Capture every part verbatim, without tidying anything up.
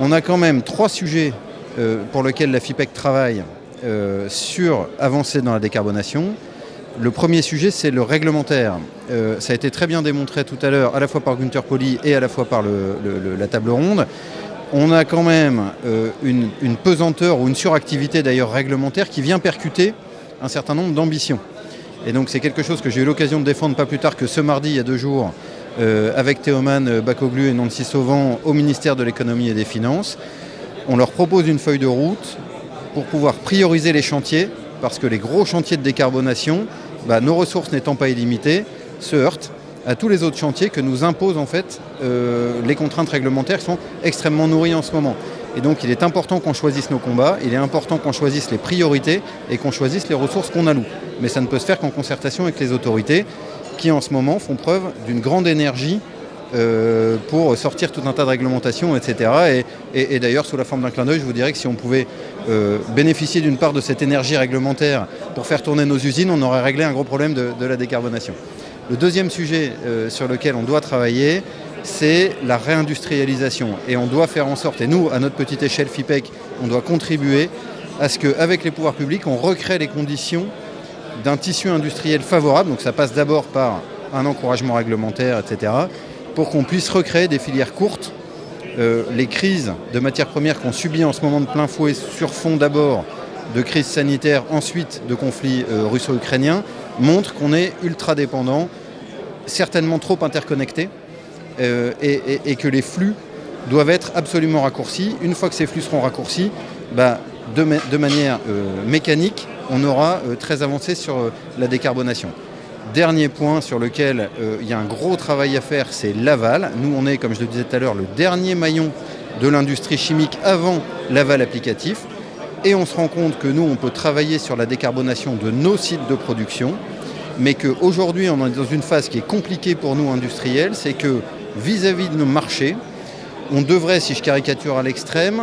On a quand même trois sujets euh, pour lesquels la FIPEC travaille euh, sur avancer dans la décarbonation. Le premier sujet, c'est le réglementaire. Euh, ça a été très bien démontré tout à l'heure, à la fois par Günther Poly et à la fois par le, le, la table ronde. On a quand même euh, une, une pesanteur ou une suractivité d'ailleurs réglementaire qui vient percuter un certain nombre d'ambitions. Et donc c'est quelque chose que j'ai eu l'occasion de défendre pas plus tard que ce mardi, il y a deux jours, euh, avec Théoman Bakoglu et Nancy Sauvan au ministère de l'économie et des finances. On leur propose une feuille de route pour pouvoir prioriser les chantiers, parce que les gros chantiers de décarbonation, bah, nos ressources n'étant pas illimitées, se heurtent à tous les autres chantiers que nous imposent en fait euh, les contraintes réglementaires qui sont extrêmement nourries en ce moment. Et donc il est important qu'on choisisse nos combats, il est important qu'on choisisse les priorités et qu'on choisisse les ressources qu'on alloue. Mais ça ne peut se faire qu'en concertation avec les autorités qui en ce moment font preuve d'une grande énergie euh, pour sortir tout un tas de réglementations, et cetera. Et, et, et d'ailleurs, sous la forme d'un clin d'œil, je vous dirais que si on pouvait euh, bénéficier d'une part de cette énergie réglementaire pour faire tourner nos usines, on aurait réglé un gros problème de, de la décarbonation. Le deuxième sujet euh, sur lequel on doit travailler, c'est la réindustrialisation. Et on doit faire en sorte, et nous, à notre petite échelle FIPEC, on doit contribuer à ce qu'avec les pouvoirs publics, on recrée les conditions d'un tissu industriel favorable. Donc ça passe d'abord par un encouragement réglementaire, et cetera, pour qu'on puisse recréer des filières courtes. Euh, les crises de matières premières qu'on subit en ce moment de plein fouet sur fond d'abord de crise sanitaire, ensuite de conflits euh, russo-ukrainiens, montrent qu'on est ultra dépendant, certainement trop interconnecté, euh, et, et, et que les flux doivent être absolument raccourcis. Une fois que ces flux seront raccourcis, bah, de, de manière euh, mécanique, on aura euh, très avancé sur euh, la décarbonation. Dernier point sur lequel euh, il y a un gros travail à faire, c'est l'aval. Nous, on est, comme je le disais tout à l'heure, le dernier maillon de l'industrie chimique avant l'aval applicatif. Et on se rend compte que nous, on peut travailler sur la décarbonation de nos sites de production, mais qu'aujourd'hui, on est dans une phase qui est compliquée pour nous, industriels, c'est que vis-à-vis de nos marchés, on devrait, si je caricature à l'extrême,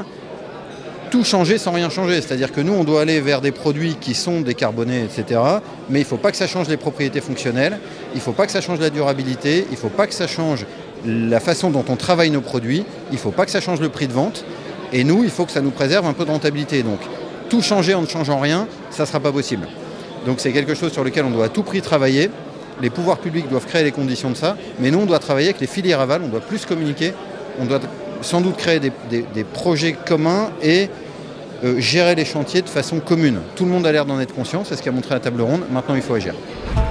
tout changer sans rien changer. C'est-à-dire que nous, on doit aller vers des produits qui sont décarbonés, et cetera. Mais il ne faut pas que ça change les propriétés fonctionnelles, il ne faut pas que ça change la durabilité, il ne faut pas que ça change la façon dont on travaille nos produits, il ne faut pas que ça change le prix de vente. Et nous, il faut que ça nous préserve un peu de rentabilité. Donc, tout changer en ne changeant rien, ça ne sera pas possible. Donc, c'est quelque chose sur lequel on doit à tout prix travailler. Les pouvoirs publics doivent créer les conditions de ça. Mais nous, on doit travailler avec les filières aval, on doit plus communiquer. On doit sans doute créer des, des, des projets communs et euh, gérer les chantiers de façon commune. Tout le monde a l'air d'en être conscient, c'est ce qu'a montré la table ronde. Maintenant, il faut agir.